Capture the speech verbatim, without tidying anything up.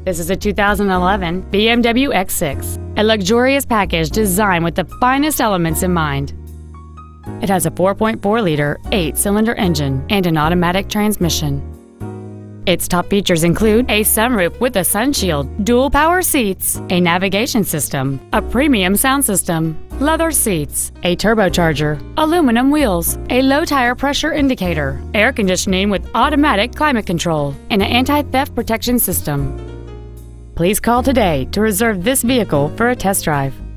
This is a two thousand eleven B M W X six, a luxurious package designed with the finest elements in mind. It has a four point four liter, eight-cylinder engine and an automatic transmission. Its top features include a sunroof with a sunshield, dual power seats, a navigation system, a premium sound system, leather seats, a turbocharger, aluminum wheels, a low tire pressure indicator, air conditioning with automatic climate control, and an anti-theft protection system. Please call today to reserve this vehicle for a test drive.